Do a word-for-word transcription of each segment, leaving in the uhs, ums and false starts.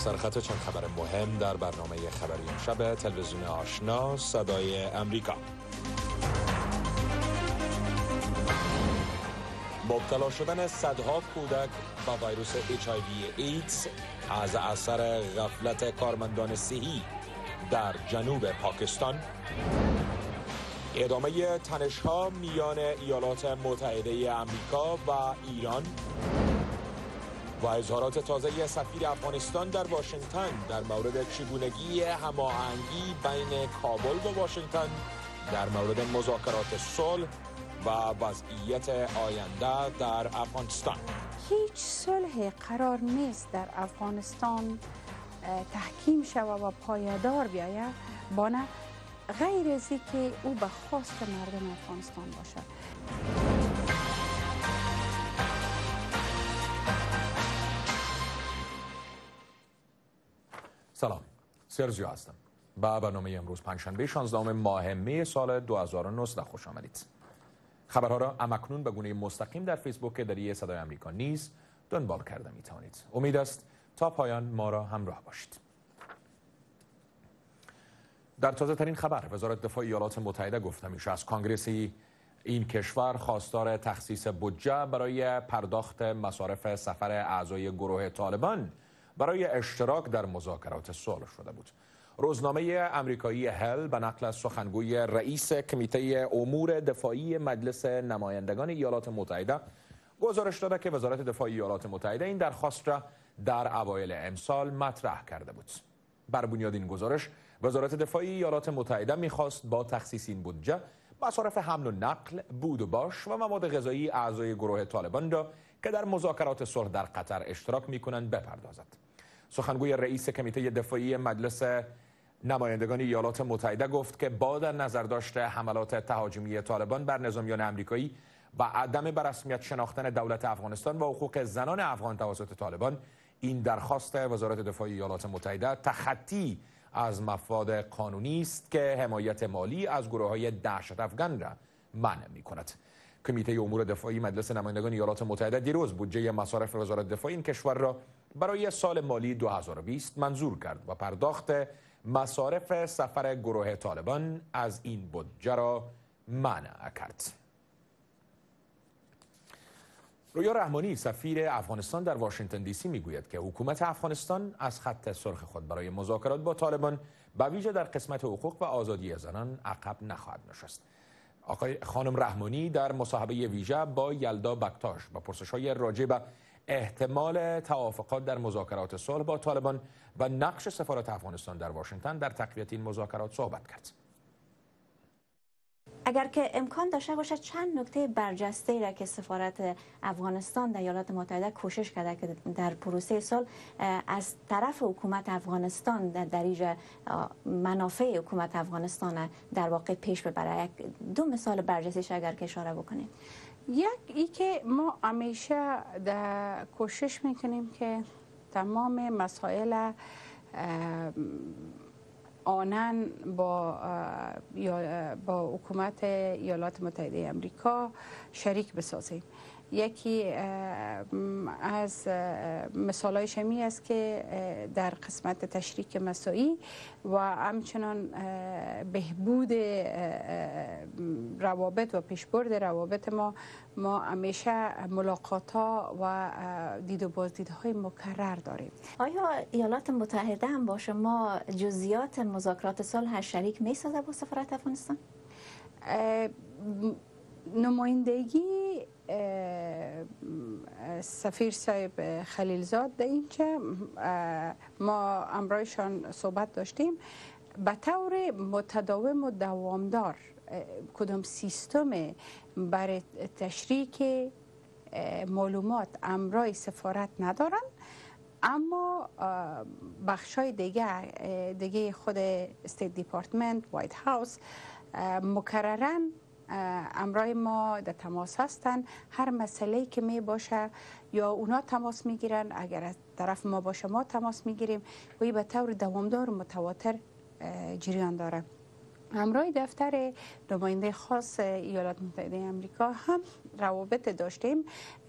سرخط چند خبر مهم در برنامه خبری امشب تلویزیون آشنا صدای امریکا. مبتلا شدن صدها کودک با ویروس اچ آی وی ایدز از اثر غفلت کارمندان صحی در جنوب پاکستان، ادامه تنش‌ها میان ایالات متحده آمریکا و ایران و اظهارات تازه سفیر افغانستان در واشنگتن در مورد چگونگی هماهنگی بین کابل و واشنگتن در مورد مذاکرات صلح و وضعیت آینده در افغانستان. هیچ صلح قرار نیست در افغانستان تحکیم شود و پایدار بیاید بانه غیر از اینکه او به خواست مردم افغانستان باشد. سلام، سرزیو هستم. با برنامه امروز پنجشنبه شانزدهم ماه می سال دو هزار و نوزده خوش آمدید. خبرها را همکنون به گونه مستقیم در فیسبوک اداری صدای آمریکا نیز دنبال کرده می توانید. امید است تا پایان ما را همراه باشید. در تازه ترین خبر، وزارت دفاع ایالات متحده گفته میشه از کانگرس این کشور خواستار تخصیص بودجه برای پرداخت مصارف سفر اعضای گروه طالبان برای اشتراک در مذاکرات صلح شده بود. روزنامه آمریکایی هل به نقل از سخنگوی رئیس کمیته امور دفاعی مجلس نمایندگان ایالات متحده گزارش داده که وزارت دفاع ایالات متحده این درخواست را در اوایل امسال مطرح کرده بود. بر بنیاد این گزارش، وزارت دفاع ایالات متحده میخواست با تخصیص این بودجه مصارف حمل و نقل، بود و باش و مواد غذایی اعضای گروه طالبان را که در مذاکرات صلح در قطر اشتراک میکنند بپردازد. سخنگوی رئیس کمیته دفاعی مجلس نمایندگان ایالات متحده گفت که با در نظر داشته حملات تهاجمی طالبان بر نظامیان آمریکایی و عدم به رسمیت شناختن دولت افغانستان و حقوق زنان افغان توسط طالبان، این درخواست وزارت دفاع ایالات متحده تخطی از مفاد قانونی است که حمایت مالی از گروه‌های دهشت افغان را منع می‌کند. کمیته امور دفاعی مجلس نمایندگان ایالات متحده دیروز بودجه مصارف وزارت دفاع این کشور را برای سال مالی دو هزار و بیست منظور کرد و پرداخت مصارف سفر گروه طالبان از این بودجه را منع کرد. رویا رحمانی سفیر افغانستان در واشنگتن دی سی میگوید که حکومت افغانستان از خط سرخ خود برای مذاکرات با طالبان به ویژه در قسمت حقوق و آزادی زنان عقب نخواهد نشست. آقای خانم رحمانی در مصاحبه ویژه با یلدا بکتاش با پرسش‌های راجع به احتمال توافقات در مذاکرات صلح با طالبان و نقش سفارت افغانستان در واشنگتن در تقویت این مذاکرات صحبت کرد. اگر که امکان داشته باشد چند نکته برجسته را که سفارت افغانستان در ایالات متحده کوشش کرده که در پروسه صلح از طرف حکومت افغانستان در دریج منافع حکومت افغانستان در واقع پیش ببره، دو مثال برجسته‌اش اگر که اشاره بکنید. یک ای که ما همیشه در کوشش میکنیم که تمام مسائل آنن با با حکومت ایالات متحده آمریکا شریک بسازیم. یکی از مثالای شمی است که در قسمت تشریک مساعی و همچنان بهبود روابط و پیشبرد روابط ما ما همیشه ملاقات ها و دید و بازدیدهای مکرر داریم. آیا ایالات متحده هم با شما جزئیات مذاکرات صلح شریک می سازه با سفارت افغانستان؟ نمایندگی سفیر صاحب خلیلزاد در اینجا ما امرایشان صحبت داشتیم به طور متداوم و دوامدار کدام سیستم برای تشریک معلومات امرای سفارت ندارن، اما بخشای دیگه دیگه خود استیت دیپارتمنت، وایت هاوس مکرراً امرای ما در تماس هستن. هر مسئله که می باشه یا اونا تماس میگیرن، اگر از طرف ما باشه ما تماس میگیریم و این به طور دوامدار و متواتر جریان داره. همراه دفتر نماینده خاص ایالات متحده آمریکا هم روابط داشتیم،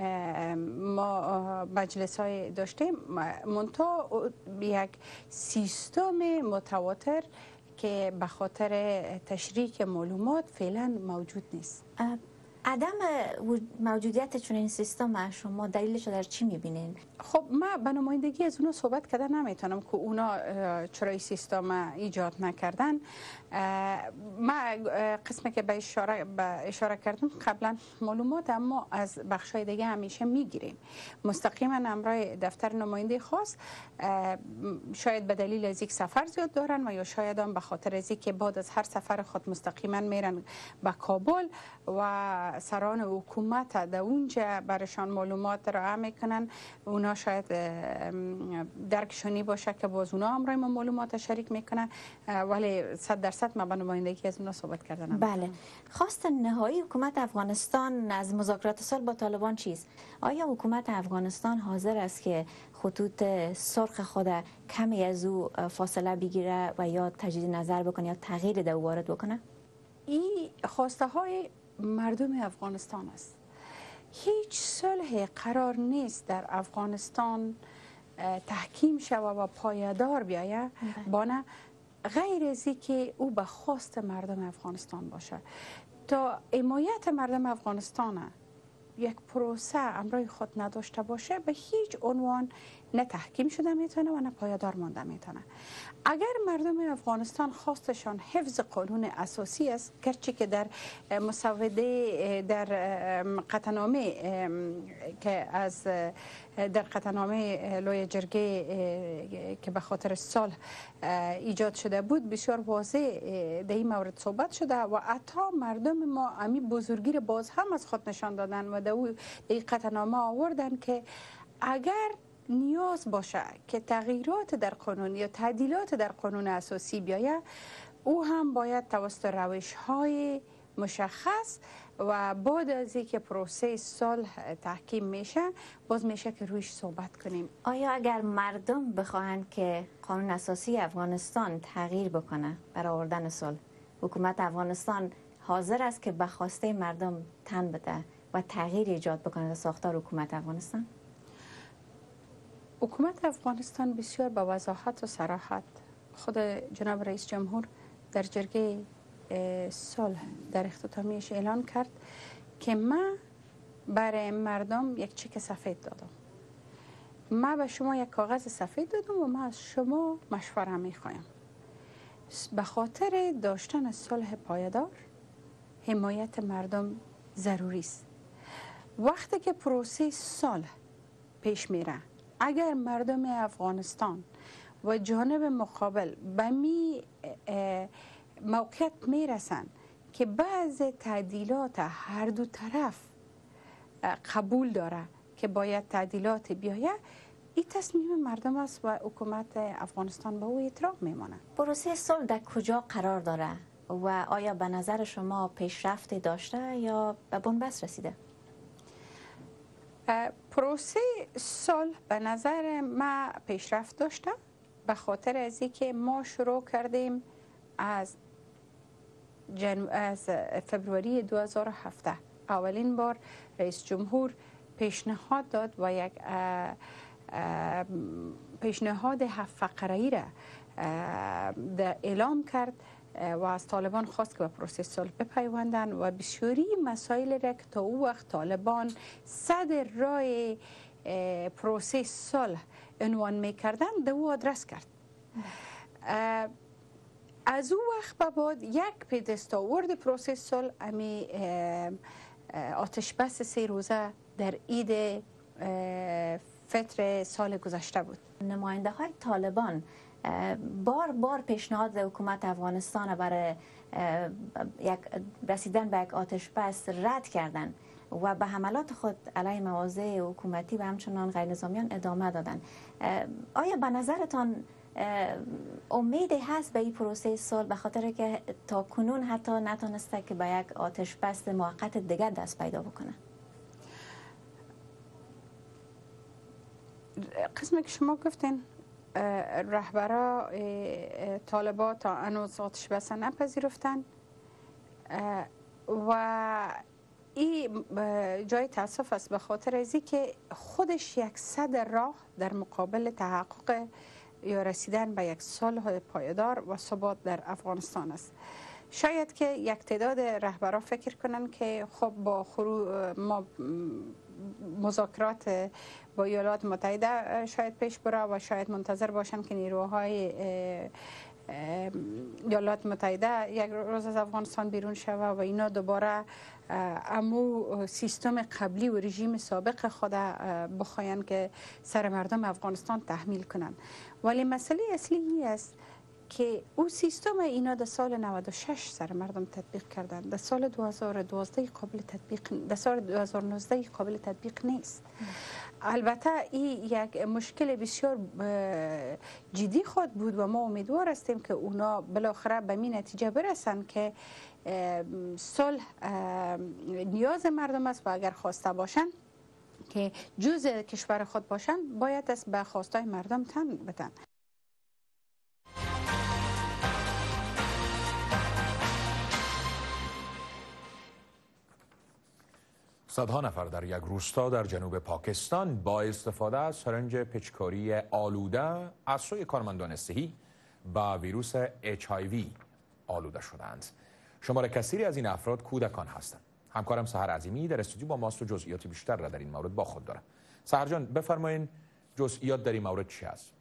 ما مجلس های داشتیم، منتها یک سیستم متواتر که به خاطر تشریک معلومات فعلا موجود نیست. عدم موجودیت چنین سیستم شما دلیلش در چی میبینین؟ خب من به نمایندگی از اونا صحبت کردن نمیتونم که اونا چرا این سیستم ایجاد نکردن. من قسمی که به اشاره, به اشاره کردم قبلا معلومات اما از بخشای دیگه همیشه میگیریم مستقیما امرای دفتر نماینده خاص، شاید به دلیل از یک سفر زیاد دارن و یا شاید هم به خاطر از که بعد از هر سفر خود مستقیما میرن به کابل و سران حکومت در اونجا برشان معلومات را میکنن. اونا شاید درکشانی باشه که باز اونا امرای ما معلومات شریک میکنن، ولی صد درصد من به نمایندگی از اونا صحبت کردن. بله. خواست نهایی حکومت افغانستان از مذاکرات صلح با طالبان چیست؟ آیا حکومت افغانستان حاضر است که خطوط سرخ خود کمی از او فاصله بگیره و یا تجدید نظر بکنه یا تغییر در وارد بکنه؟ این خواسته های مردم افغانستان است. هیچ صلح قرار نیست در افغانستان تحکیم شود و پایدار بیاید با نه غیر از که او به خواست مردم افغانستان باشه. تا حمایت مردم افغانستان یک پروسه امرای خود نداشته باشه به هیچ عنوان نه تحکیم شده میتونه و نه پایدار مانده میتونه. اگر مردم افغانستان خواستشان حفظ قانون اساسی است، گرچه که در مسوده در قطعنامه که از در قطعنامه لوی جرگه که به خاطر صلح ایجاد شده بود بسیار واضح در این مورد صحبت شده و حتی مردم ما امی بزرگی باز هم از خود نشان دادن و در این قطعنامه آوردن که اگر نیاز باشه که تغییرات در قانون یا تعدیلات در قانون اساسی بیاید، او هم باید توسط روش های مشخص و بعد از اینکه پروسه صلح تحکیم میشه باز میشه که رویش صحبت کنیم. آیا اگر مردم بخواهند که قانون اساسی افغانستان تغییر بکنه برای آوردن صلح، حکومت افغانستان حاضر است که به خواسته مردم تن بده و تغییر ایجاد بکنه در ساختار حکومت افغانستان؟ حکومت افغانستان بسیار با وضاحت و صراحت خود جناب رئیس جمهور در جرگه صلح در اختتامیش اعلان کرد که من برای مردم یک چک سفید دادم. من به شما یک کاغذ سفید دادم و من از شما مشوره میخوایم. به خاطر داشتن صلح پایدار حمایت مردم ضروری است. وقتی که پروسه صلح پیش میره، اگر مردم افغانستان و جانب مقابل به می موقعیت میرسن که بعض تعدیلات هر دو طرف قبول داره که باید تعدیلات بیاید، این تصمیم مردم است و حکومت افغانستان به او احترام میمانه. پروسه صلح در کجا قرار داره و آیا به نظر شما پیشرفت داشته یا به بنبست رسیده؟ پروسه صلح به نظر ما پیشرفت داشته به خاطر از اینکه ما شروع کردیم از جن... از فبروری دو هزار و هفده. اولین بار رئیس جمهور پیشنهاد داد و یک پیشنهاد هفت فقره‌ای را اعلام کرد و از طالبان خواست که به پروسه صلح بپیوندن و بسیاری مسائل را که تا او وقت طالبان صدر راه پروسه صلح عنوان میکردن در او آدرس کرد. از او وقت به بعد یک پی دستاورد پروسه صلح امی آتش بس سه روزه در عید فطر سال گذشته بود. نماینده های طالبان بار بار پیشنهاد حکومت افغانستان برای یک رسیدن به یک آتش بس رد کردند و به حملات خود علیه مواضع حکومتی و همچنان غیر نظامیان ادامه دادند. آیا به نظرتان امیدی هست به این پروسه صلح به خاطر که تا کنون حتی نتونسته که به یک آتش بس موقت دیگر دست پیدا بکنه؟ قسمی که شما گفتین رهبرا طالبان تا هنوز آتش بس نپذیرفتن و این جای تاسف است به خاطر ازی که خودش یک صد راه در مقابل تحقق یا رسیدن به یک صلح پایدار و ثبات در افغانستان است. شاید که یک تعداد رهبران فکر کنن که خب با خرو ما مذاکرات با ایالات متحده شاید پیش بره و شاید منتظر باشن که نیروهای ایالات متحده یک روز از افغانستان بیرون شوه و اینا دوباره امو سیستم قبلی و رژیم سابق خود بخواین که سر مردم افغانستان تحمیل کنن. ولی مسئله اصلی این است که او سیستم اینا در سال نود و شش سر مردم تطبیق کردن، در سال دو هزار و دوازده قابل تطبیق، در سال دو هزار و نوزده قابل تطبیق نیست. البته این یک مشکل بسیار جدی خود بود و ما امیدوار هستیم که اونا بالاخره به این نتیجه برسن که صلح نیاز مردم است و اگر خواسته باشن که جزء کشور خود باشن باید از به خواستای مردم تن بدن. صدها نفر در یک روستا در جنوب پاکستان با استفاده از سرنج پیچکاری آلوده از سوی کارمندان صحی با ویروس اچ آی وی آلوده شدند. شمار کثیری از این افراد کودکان هستند. همکارم سحر عظیمی در استودیو با ماست و جزئیات بیشتر را در این مورد با خود دارد. سحر جان بفرمایید جزئیات در این مورد چی است؟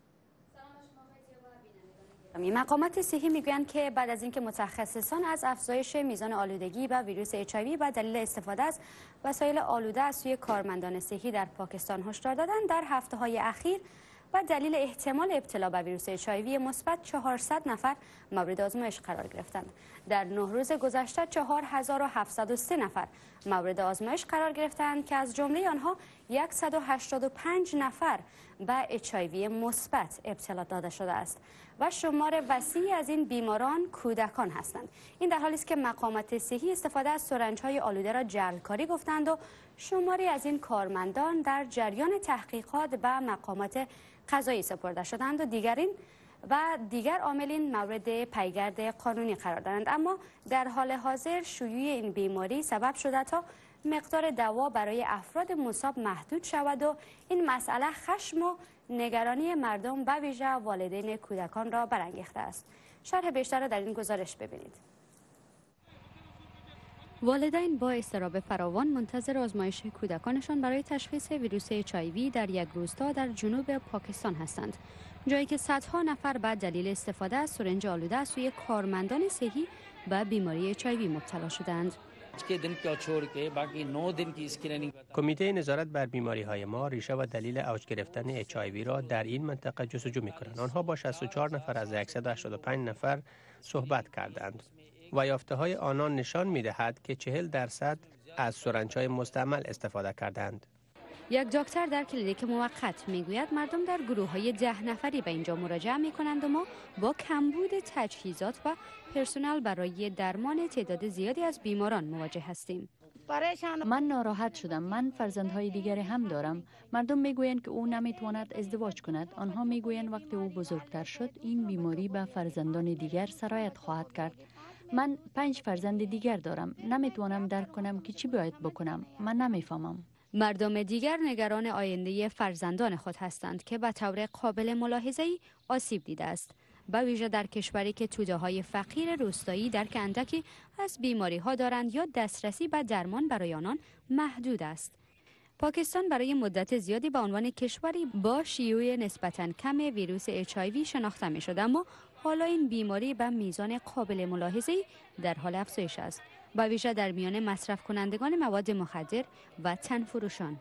مقامات صحی میگویند که بعد از اینکه متخصصان از افزایش میزان آلودگی و ویروس اچ آی وی به دلیل استفاده از وسایل آلوده از سوی کارمندان صحی در پاکستان هشدار دادند، در هفته‌های اخیر و دلیل احتمال ابتلا به ویروس اچ آی وی مثبت چهارصد نفر مورد آزمایش قرار گرفتند. در نه روز گذشته چهار هزار و هفتصد و سه نفر مورد آزمایش قرار گرفتند که از جمله آنها صد و هشتاد و پنج نفر به اچ آی وی مثبت ابتلا داده شده است و شمار وسیعی از این بیماران کودکان هستند. این در حالی است که مقامات صحی استفاده از سرنج‌های آلوده را جعلکاری گفتند و شماری از این کارمندان در جریان تحقیقات به مقامات قضایی سپرده شدند و دیگرین و دیگر عاملین مورد پیگرد قانونی قرار دارند. اما در حال حاضر شیوع این بیماری سبب شده تا مقدار دوا برای افراد مصاب محدود شود و این مسئله خشم و نگرانی مردم به ویژه والدین کودکان را برانگیخته است. شرح بیشتر را در این گزارش ببینید. والدین با اضطراب فراوان منتظر آزمایش کودکانشان برای تشخیص ویروس اچ آی وی در یک روستا در جنوب پاکستان هستند، جایی که صدها نفر بعد دلیل استفاده از سرنج آلوده از سوی کارمندان صحی به بیماری اچ آی وی مبتلا شدند. کمیته نظارت بر بیماری های ما ریشه و دلیل اوج گرفتن اچ آی وی را در این منطقه جستجو می کنند. آنها با شصت و چهار نفر از صد و هشتاد و پنج نفر صحبت کردند و یافته های آنان نشان می دهد که چهل درصد از سرنج های مستعمل استفاده کردند. یک دکتر در کلینیک موقت میگوید مردم در گروه های ده نفری به اینجا مراجعه می کنند و ما با کمبود تجهیزات و پرسنل برای درمان تعداد زیادی از بیماران مواجه هستیم. من ناراحت شدم. من فرزندهای دیگری هم دارم. مردم میگویند که او نمیتواند ازدواج کند. آنها میگویند وقتی او بزرگتر شد این بیماری به فرزندان دیگر سرایت خواهد کرد. من پنج فرزند دیگر دارم. نمیتوانم درک کنم که چی باید بکنم. من نمیفهمم. مردم دیگر نگران آینده فرزندان خود هستند که به طور قابل ملاحظه‌ای آسیب دیده است، به ویژه در کشوری که توده‌های فقیر روستایی در اندکی از بیماری‌ها دارند یا دسترسی به درمان برای آنان محدود است. پاکستان برای مدت زیادی به عنوان کشوری با شیوع نسبتاً کم ویروس اچ آی وی شناخته می‌شد، اما حالا این بیماری به میزان قابل ملاحظه‌ای در حال افزایش است، به ویژه در میان مصرف کنندگان مواد مخدر و تنفروشان.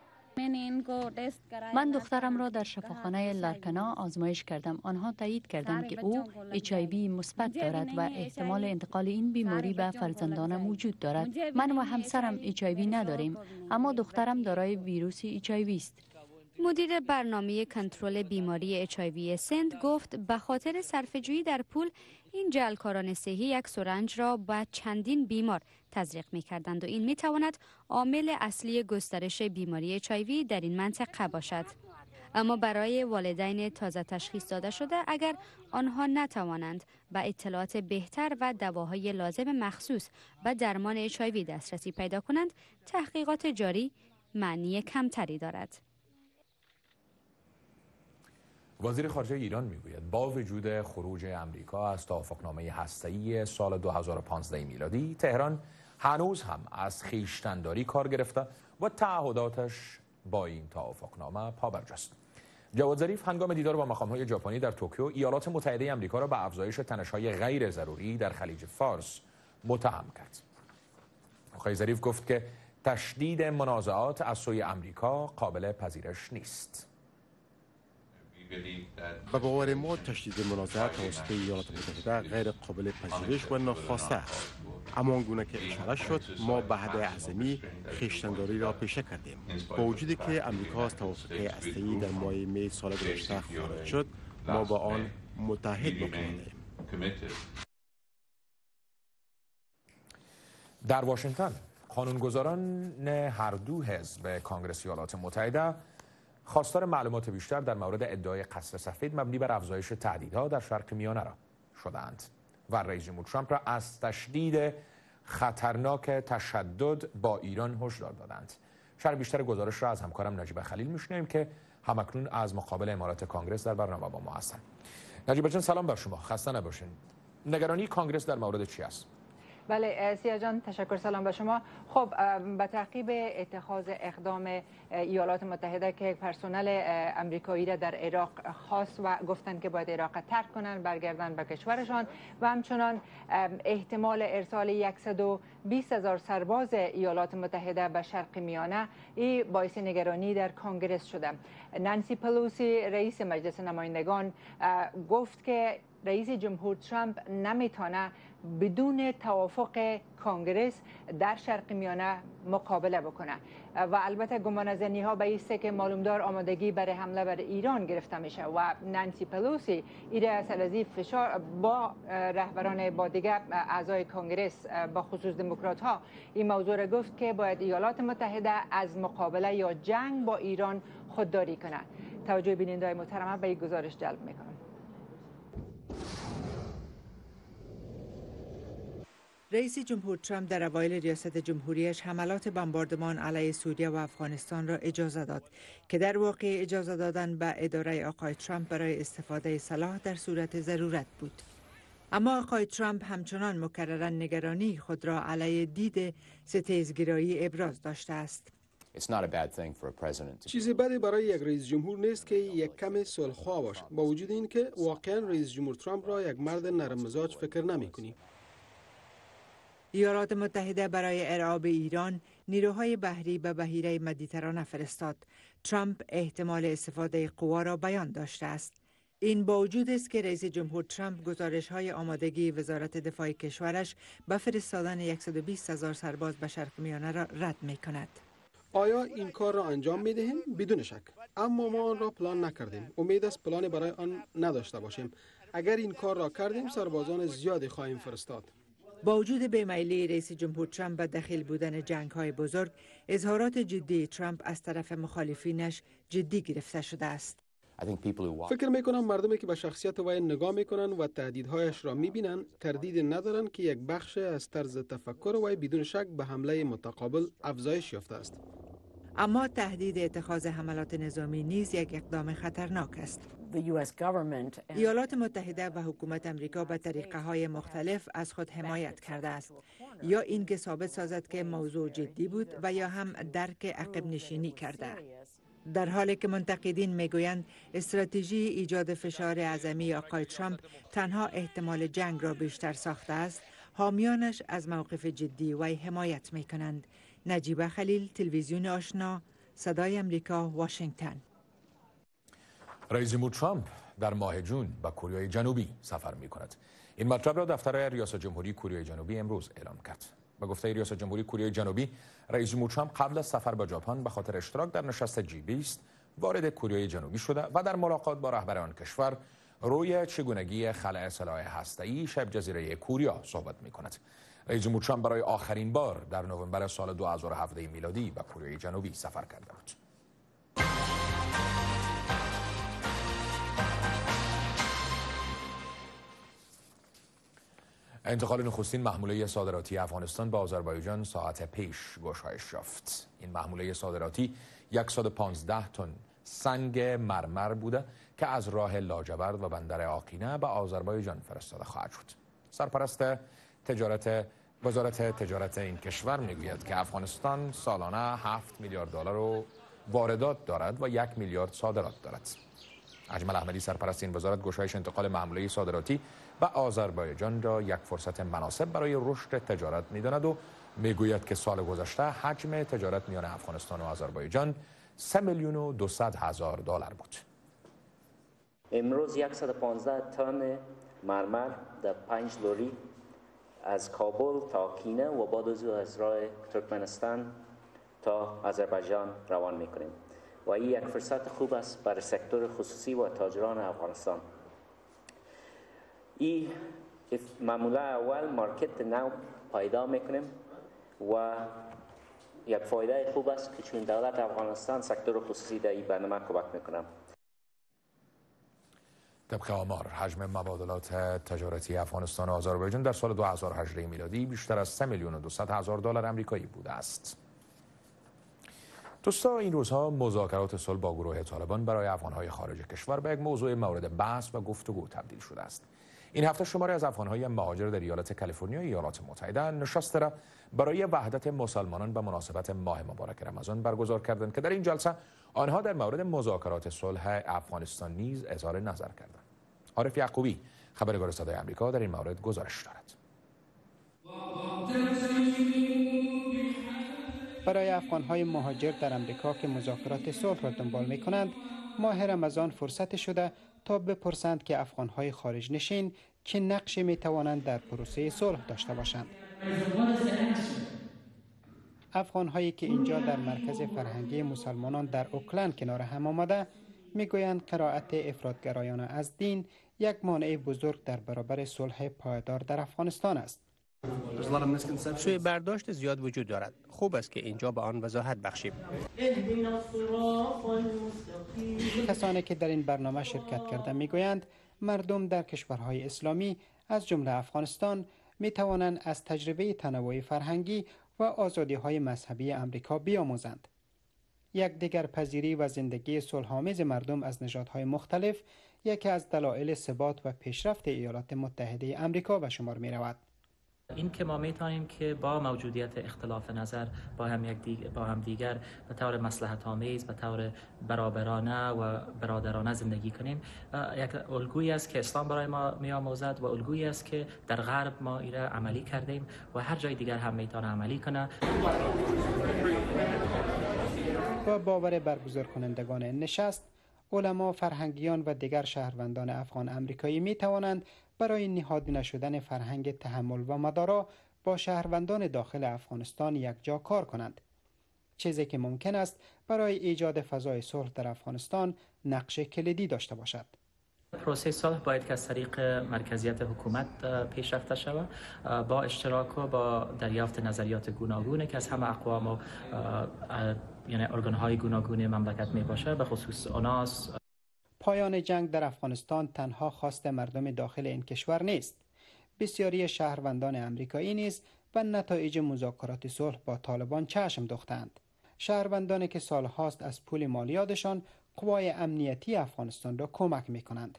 من دخترم را در شفاخانه لارکنا آزمایش کردم. آنها تایید کردند که او اچ آی وی مثبت دارد و احتمال انتقال این بیماری به فرزندانم وجود دارد. من و همسرم اچ آی وی نداریم، اما دخترم دارای ویروس اچ آی وی است. مدیر برنامه کنترل بیماری اچ آی وی سند گفت به خاطر صرفه‌جویی در پول این جعلکاران صحی یک سرنج را به چندین بیمار تزریق می کردند و این می تواند عامل اصلی گسترش بیماری اچ آی وی در این منطقه باشد. اما برای والدین تازه تشخیص داده شده اگر آنها نتوانند به اطلاعات بهتر و دواهای لازم مخصوص و درمان اچ آی وی دسترسی پیدا کنند، تحقیقات جاری معنی کمتری دارد. وزیر خارجه ایران میگوید با وجود خروج امریکا از توافقنامه هسته‌ای سال دو هزار و پانزده میلادی، تهران هنوز هم از خویشتن‌داری کار گرفته و تعهداتش با این توافقنامه پابرجاست. جواد ظریف هنگام دیدار با مقام‌های ژاپنی در توکیو، ایالات متحده آمریکا را به افزایش تنش‌های غیر ضروری در خلیج فارس متهم کرد. آقای ظریف گفت که تشدید منازعات از سوی آمریکا قابل پذیرش نیست. به باور ما تشدید منازعات توسط ایالات متحده غیر قابل پذیرش و ناخواسته است. اما گونه که اشاره شد، ما به حد اعظمی خویشتن‌داری را پیشه کردیم. با وجودی که امریکا از توافق هسته‌ای در ماه می سال گذشته خارج شد، ما با آن متحد ماندیم. در واشنگتن قانونگذاران هر دو حزب کانگرس ایالات متحده خواستار معلومات بیشتر در مورد ادعای قصر سفید مبنی بر افزایش تهدیدها در شرق میانه را شدند و رئیس جمهور ترامپ را از تشدید خطرناک تشدد با ایران هشدار دادند. شرح بیشتر گزارش را از همکارم نجیب خلیل میشنویم که همکنون از مقابل امارات کانگرس در برنامه با ما هستند. نجیب جان سلام بر شما، خسته نباشین. نگرانی کانگرس در مورد چی است؟ بله سیاه جان، تشکر. سلام به شما. خب به تعقیب اتخاذ اقدام ایالات متحده که پرسنل امریکایی را در عراق خواست و گفتند که باید عراق ترک کنند، برگردن به کشورشان و همچنان احتمال ارسال صد و بیست هزار سرباز ایالات متحده به شرق میانه، این باعث نگرانی در کانگرس شده. نانسی پلوسی رئیس مجلس نمایندگان گفت که رئیس جمهور ترامپ نمیتونه بدون توافق کانگرس در شرق میانه مقابله بکنه و البته گمانه‌زنی ها به ایسته که معلومدار آمادگی برای حمله بر ایران گرفته میشه و نانسی پلوسی ایره سلزی فشار با رهبران با دیگر اعضای کانگرس با خصوص دموکرات ها این موضوع را گفت که باید ایالات متحده از مقابله یا جنگ با ایران خودداری کنه. توجه بیننده‌های محترم به این گزارش جلب میکنم. رئیس جمهور ترامپ در اوایل ریاست جمهوریش حملات بمباردمان علیه سوریه و افغانستان را اجازه داد که در واقع اجازه دادن به اداره آقای ترامپ برای استفاده سلاح در صورت ضرورت بود. اما آقای ترامپ همچنان مکرراً نگرانی خود را علیه دید ستیزگرایی ابراز داشته است. چیزی بدی برای یک رئیس جمهور نیست که یک کم صلح‌خواه باشد، با وجود اینکه واقعاً رئیس جمهور ترامپ را یک مرد نرم مزاج فکر نمی‌کنیم. ایالات متحده برای ارعاب ایران نیروهای بحری به بحیره مدیترانه فرستاد. ترامپ احتمال استفاده قوا را بیان داشته است. این با وجود است که رئیس جمهور ترامپ گزارش‌های آمادگی وزارت دفاع کشورش به فرستادن صد و بیست هزار سرباز به شرق میانه را رد می‌کند. آیا این کار را انجام می‌دهیم؟ بدون شک. اما ما آن را پلان نکردیم. امید است پلانی برای آن نداشته باشیم. اگر این کار را کردیم سربازان زیادی خواهیم فرستاد. با وجود بیمیلی رئیس جمهور ترامپ به دخیل بودن جنگ‌های بزرگ، اظهارات جدی ترامپ از طرف مخالفینش جدی گرفته شده است. فکر می‌کنم مردمی که به شخصیت وی نگاه می‌کنند و تهدیدهایش را می‌بینند، تردید ندارند که یک بخش از طرز تفکر وی بدون شک به حمله متقابل افزایش یافته است. اما تهدید اتخاذ حملات نظامی نیز یک اقدام خطرناک است. ایالات متحده و حکومت امریکا به طریقه های مختلف از خود حمایت کرده است، یا اینکه ثابت سازد که موضوع جدی بود و یا هم درک عقب نشینی کرده. در حالی که منتقدین میگویند استراتژی ایجاد فشار اعظمی آقای ترامپ تنها احتمال جنگ را بیشتر ساخته است، حامیانش از موقف جدی وی حمایت میکنند. نجیب خلیل، تلویزیون آشنا، صدای امریکا، واشنگتن. رئیس جمهور ترامپ در ماه جون به کره جنوبی سفر می کند. این مطلب را دفتر ریاست جمهوری کره جنوبی امروز اعلام کرد. به گفته ریاست جمهوری کره جنوبی، رئیس جمهور ترامپ قبل از سفر به ژاپن به خاطر اشتراک در نشست جی بیست وارد کره جنوبی شده و در ملاقات با رهبر آن کشور روی چگونگی خلع سلاح هسته‌ای شبه جزیره کوریا صحبت می کند. رئیس جمهور ترامپ برای آخرین بار در نوامبر سال دو هزار و هفده میلادی به کره جنوبی سفر کرده بود. انتقال نخستین محموله صادراتی افغانستان به آذربایجان ساعت پیش گشایش یافت. این محموله صادراتی صد و پانزده تن سنگ مرمر بوده که از راه لاجورد و بندر آقینه به آذربایجان فرستاده خواهد شد. سرپرست تجارت وزارت تجارت این کشور میگوید که افغانستان سالانه هفت میلیارد دلار رو واردات دارد و یک میلیارد صادرات دارد. اجمل احمدی سرپرست این وزارت گشایش انتقال محموله صادراتی به آذربایجان را یک فرصت مناسب برای رشد تجارت می‌داند و میگوید که سال گذشته حجم تجارت میان افغانستان و آذربایجان سه میلیون و دویست هزار دلار بود. امروز صد و پانزده تن مرمر در پنج لوری از کابل تا کینه و بعد از راه ترکمنستان تا آذربایجان روان می‌کنیم و این یک فرصت خوب است برای سکتور خصوصی و تاجران افغانستان. این معمولا اول مارکت نو پیدا میکنیم و یک فایده خوب است که چون دولت افغانستان سکتور خصوصی در این برنامه کمک میکنم. طبق آمار حجم مبادلات تجارتی افغانستان و آذربایجان در سال دو هزار و هجده میلادی بیشتر از سه میلیون و دویست هزار دلار آمریکایی بوده است. دوستا، این روزها مذاکرات صلح با گروه طالبان برای افغانهای خارج کشور به یک موضوع مورد بحث و گفتگو تبدیل شده است. این هفته شماری از افغانهای مهاجر در ایالت کالیفرنیا ایالات متحده نشست را برای وحدت مسلمانان به مناسبت ماه مبارک رمضان برگزار کردند که در این جلسه آنها در مورد مذاکرات صلح افغانستان نیز اظهار نظر کردند. عارف یعقوبی خبرنگار صدای آمریکا در این مورد گزارش دارد. برای افغانهای مهاجر در امریکا که مذاکرات صلح را دنبال می کنند، ماه رمضان فرصت شده تا بپرسند که افغانهای خارج نشین چه نقشی می توانند در پروسه صلح داشته باشند. افغانهایی که اینجا در مرکز فرهنگی مسلمانان در اوکلند کنار هم آمده میگویند قرائت افراطگرایانه از دین یک مانع بزرگ در برابر صلح پایدار در افغانستان است. سوء برداشت زیاد وجود دارد. خوب است که اینجا به آن وضاحت بخشیم. کسانی که در این برنامه شرکت کرده میگویند مردم در کشورهای اسلامی از جمله افغانستان می توانند از تجربه تنوع فرهنگی و آزادی‌های مذهبی امریکا بیاموزند. یک دیگر پذیری و زندگی صلح‌آمیز مردم از نژادهای مختلف یکی از دلایل ثبات و پیشرفت ایالات متحده امریکا به شمار می رود. این که ما میتونیم که با موجودیت اختلاف نظر با هم یک دیگر با هم دیگر به طور مصلحت آمیز به طور برابرانه و برادرانه زندگی کنیم، یک الگویی است که اسلام برای ما میآموزد و الگویی است که در غرب ما ایره عملی کردیم و هر جای دیگر هم میتونه عملی کنه. با باور برگزار کنندگان این نشست، علما، فرهنگیان و دیگر شهروندان افغان امریکایی می توانند برای نهادی نشدن فرهنگ تحمل و مدارا با شهروندان داخل افغانستان یکجا کار کنند، چیزی که ممکن است برای ایجاد فضای صلح در افغانستان نقش کلیدی داشته باشد. پروسه صلح باید که از طریق مرکزیت حکومت پیش رفته شود با اشتراک و با دریافت نظریات گوناگونی که از همه اقوام و یعنی ارگان‌های گوناگون مملکت می باشه، به خصوص اوناس. پایان جنگ در افغانستان تنها خواست مردم داخل این کشور نیست. بسیاری شهروندان امریکایی نیز به نتایج مذاکرات صلح با طالبان چشم دوختند. شهروندانی که سالهاست از پول مالیاتشان قوای امنیتی افغانستان را کمک می‌کنند.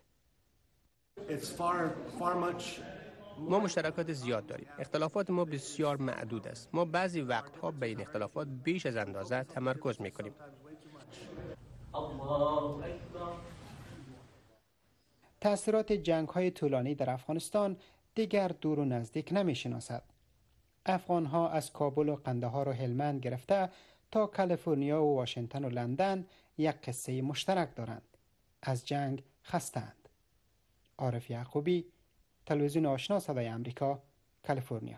ما مشترکات زیاد داریم. اختلافات ما بسیار معدود است. ما بعضی وقتها به این اختلافات بیش از اندازه تمرکز می‌کنیم. تأثیرات جنگ‌های طولانی در افغانستان دیگر دور و نزدیک نمی‌شناسد. افغان‌ها از کابل و قندهار و هلمند گرفته تا کالیفرنیا و واشنگتن و لندن یک قصه مشترک دارند. از جنگ خسته‌اند. عارف یعقوبی، تلویزیون آشنا صدای آمریکا، کالیفرنیا.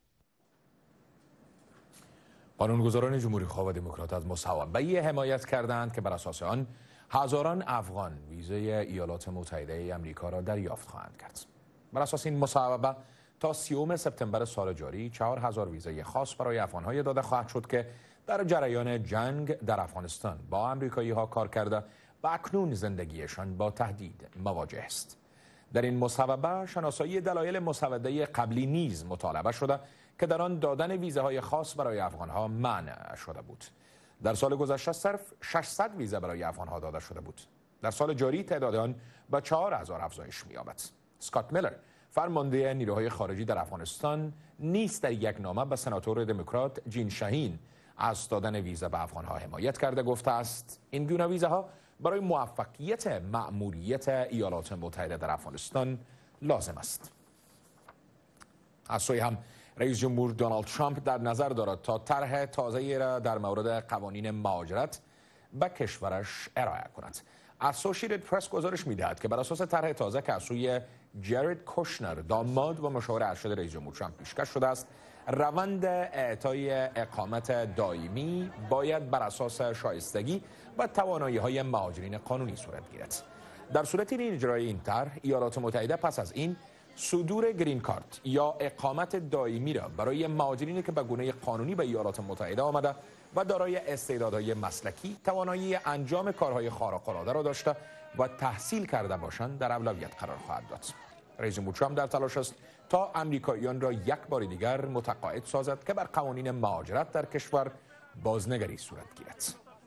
قانونگذاران جمهوری خواه و دموکرات از مصوبه حمایت کردند که بر اساس آن هزاران افغان ویزای ایالات متحده آمریکا را دریافت خواهند کرد. بر اساس این مصوبه تا سیوم سپتامبر سال جاری چهار هزار ویزای خاص برای افغان‌های داده خواهد شد که در جریان جنگ در افغانستان با آمریکایی‌ها کار کرده و اکنون زندگیشان با تهدید مواجه است. در این مصوبه شناسایی دلایل مسوده قبلی نیز مطالبه شده که در آن دادن ویزاهای خاص برای افغانها منع شده بود. در سال گذشته صرف ششصد ویزا برای افغانها داده شده بود. در سال جاری تعداد آن به چهار هزار افزایش می‌یابد. اسکات میلر، فرمانده نیروهای خارجی در افغانستان، نیز در یک نامه به سناتور دموکرات جین شاهین از دادن ویزا به افغانها حمایت کرده گفته است این گونه ویزاها برای موفقیت مأموریت ایالات متحده در افغانستان لازم است. از سوی هم رئیس جمهور دونالد ترامپ در نظر دارد تا طرح تازه‌ای را در مورد قوانین مهاجرت به کشورش ارائه کند. اسوسییتد پرس گزارش می‌دهد که بر اساس طرح تازه که از سوی جرد کوشنر، داماد و مشاور ارشد رئیس جمهور ترامپ پیشکش شده است، روند اعطای اقامت دائمی باید بر اساس شایستگی و توانایی‌های مهاجرین قانونی صورت گیرد. در صورت این اجرای این طرح، ایالات متحده پس از این صدور گرین کارت یا اقامت دائمی را برای مهاجرینی که به گونه قانونی به ایالات متحده آمده و دارای استعدادهای مسلکی، توانایی انجام کارهای خارق‌العاده را داشته و تحصیل کرده باشند در اولویت قرار خواهد داد. رئیس جمهور ترامپ در تلاش است تا امریکاییان را یک بار دیگر متقاعد سازد که بر قوانین مهاجرت در کشور بازنگری صورت گیرد.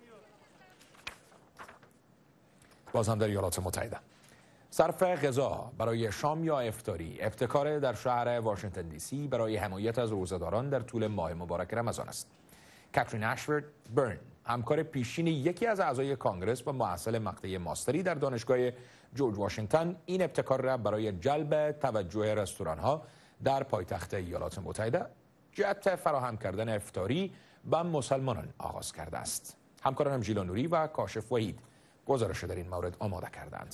باز هم در ایالات متحده صرف غذا برای شام یا افطاری ابتکار در شهر واشنگتن دی سی برای حمایت از روزه‌داران در طول ماه مبارک رمضان است. کاترین اشورد برن، همکار پیشین یکی از اعضای کانگرس و محصل مقطع ماستری در دانشگاه جورج واشنگتن، این ابتکار را برای جلب توجه رستوران‌ها در پایتخت ایالات متحده جهت فراهم کردن افطاری به مسلمانان آغاز کرده است. همکارانم ژیلا نوری و کاشف وحید گزارش در این مورد آماده کردند.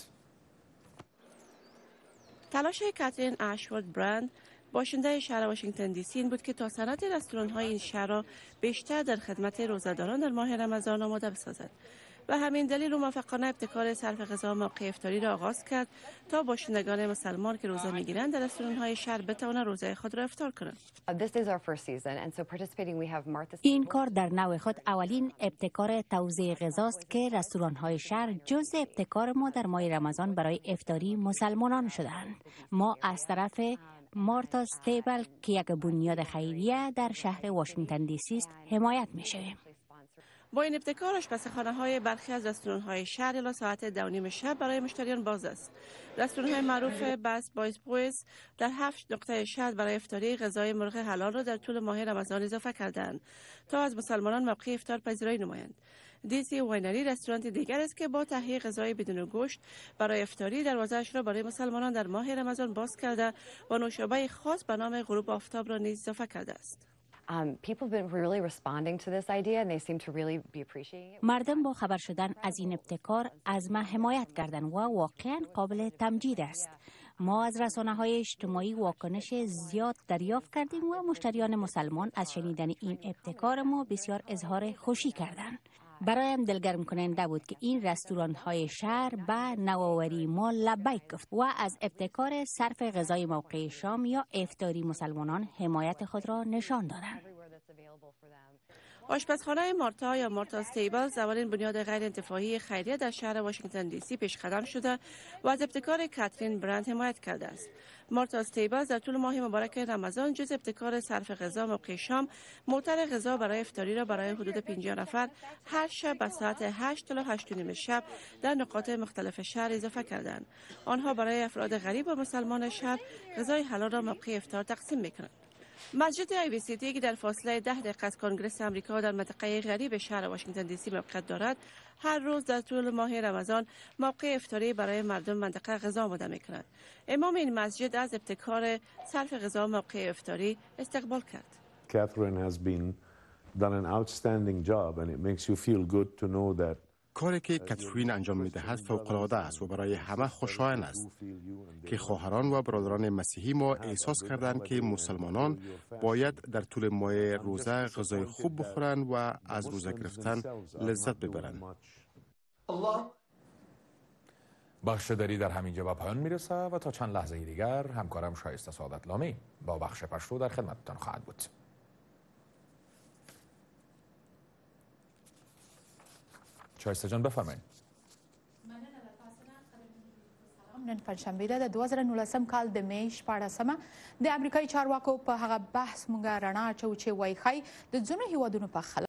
تلاش کاترین اشورد برند، باشنده شهر واشنگتن دی سی، این بود که تا صنعت رستوران‌های این شهر را بیشتر در خدمت روزه‌داران در ماه رمضان آماده بسازد. و همین دلیل موفقانه ابتکار صرف غذا موقع افطاری را آغاز کرد تا باشندگان مسلمان که روزه میگیرند در رستوران‌های شهر بتوانند روزه خود را افطار کنند. این کار در نوع خود اولین ابتکار توزیع غذاست که رستوران‌های شهر جزء ابتکار ما در ماه رمضان برای افطاری مسلمانان شدند. ما از طرف مارتاز تیبل که یک بنیاد خیریه در شهر واشنگتن دی سی است حمایت می‌شویم. با این ابتکار آشپزخانه‌های برخی از رستوران‌های شهر الی ساعت دو نیم شب برای مشتریان باز است. رستوران‌های معروف باس بایز بویز در هفت نقطه شهر برای افطاری غذای مرغ حلال را در طول ماه رمضان اضافه کردند تا از مسلمانان موقع افطار پذیرایی نمایند. دیسی واینری رستوران دیگر است که با تهیه غذای بدون گوشت برای افطاری دروازه‌اش را برای مسلمانان در ماه رمضان باز کرده و نوشابه خاص به نام غروب آفتاب را نیز اضافه کرده است. مردم با خبر شدن از این ابتکار از ما حمایت کردند و واقعا قابل تمجید است. ما از رسانه‌های اجتماعی واکنش زیاد دریافت کردیم و مشتریان مسلمان از شنیدن این ابتکار ما بسیار اظهار خوشی کردند. برایم دلگرم کننده بود که این رستوران های شهر به نوآوری ما لبیک گفت و از ابتکار صرف غذای موقع شام یا افطاری مسلمانان حمایت خود را نشان دادند. آشپزخانه مارتا یا مارتاز تیبلز اولین بنیاد غیر انتفاعی خیریه در شهر واشنگتن دی سی پیش قدم شده و از ابتکار کاترین برند حمایت کرده است. مارتاز تیبلز در طول ماه مبارک رمضان جز ابتکار صرف غذا موقع شام، موتر غذا برای افطاری را برای حدود پنجاه نفر هر شب به ساعت هشت تا هشت و نیم شب در نقاط مختلف شهر اضافه کردند. آنها برای افراد غریب و مسلمان شهر غذای حلال را موقع افطار تقسیم می‌کنند. مسجد آی بی سی تی که در فاصله ده دقیقه از کنگره آمریکا در منطقه غریب شهر واشنگتن دی سی موقعیت دارد، هر روز در طول ماه رمضان موقع افطاری برای مردم منطقه غذا آماده می‌کند. امام این مسجد از ابتکار صرف غذا موقع افطاری استقبال کرد. Catherine has been done an outstanding job and it makes you feel good to know that کاری که کاترین انجام می‌دهد فوق‌العاده است و برای همه خوشایند است که خواهران و برادران مسیحی ما احساس کردند که مسلمانان باید در طول ماه روزه غذای خوب بخورند و از روزه گرفتن لذت ببرند. بخش دری در همینجا به پایان میرسه و تا چند لحظه دیگر همکارم شایسته سعادت لامی با بخش پشتو در خدمتتان خواهد بود. شایسته جان بفرمایید. نن پنځشنبه ده د دوه زره نولسم کال د می شپاړسمه د امریکایي چارواکو په هغه بحث مونږه رڼا اچو چې وایي ښایي د ځینو هیوادونو په خلاف